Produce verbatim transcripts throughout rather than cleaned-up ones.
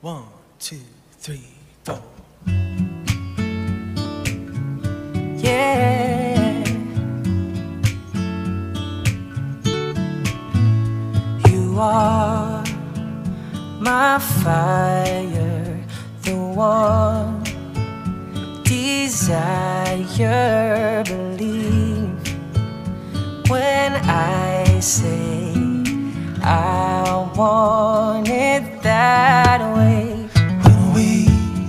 One, two, three, four. Yeah, you are my fire, the one desire. Believe when I say I want it that way. When we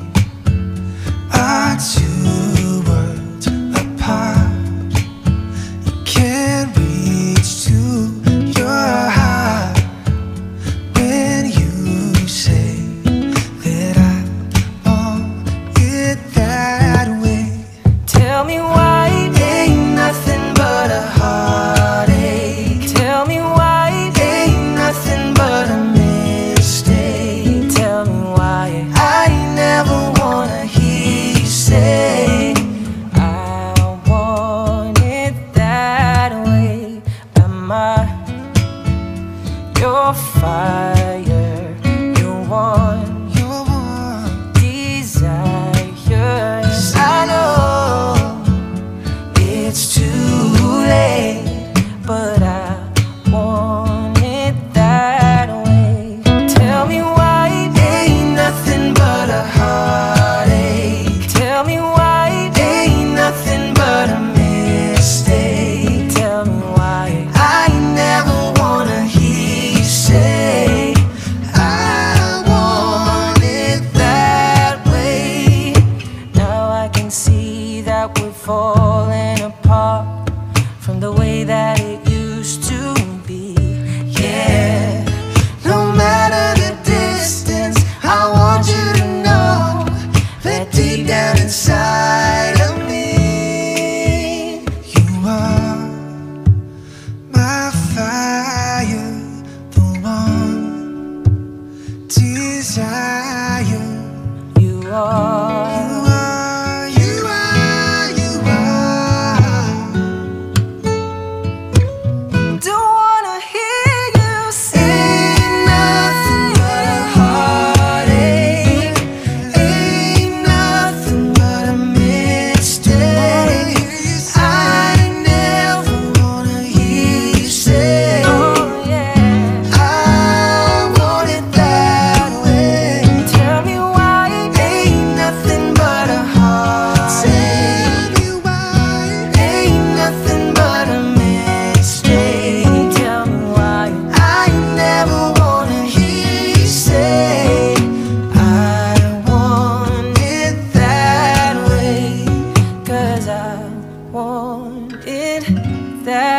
are two worlds apart, you can't reach to your heart. When you say that I want it that way, Tell me why ain't nothing but a heartache. Tell me why Ain't nothing but a mistake. Tell me why I never wanna hear you say I want it that way. Am I your fire, your one you're one. desire? 'Cause I know it's too late, But I want it that way. Tell me why ain't nothing but a heartache. Tell me why Ain't nothing but a mistake. Tell me why I never wanna hear you say I want it that way. Now I can see that we're falling apart from the way that it used to be. Yeah, no matter the distance, I want you to know that deep down inside of me, you are my fire, the one desire. You are You are, you are, you are. Don't wanna hear you say Ain't nothing but a heartache. Ain't nothing but a mistake. I never wanna hear you say oh yeah. I want it that way. Tell me why Ain't nothing but a heartache. Ain't nothing but a mistake. Tell me why I never wanna hear you say I want it that way. 'Cause I want it that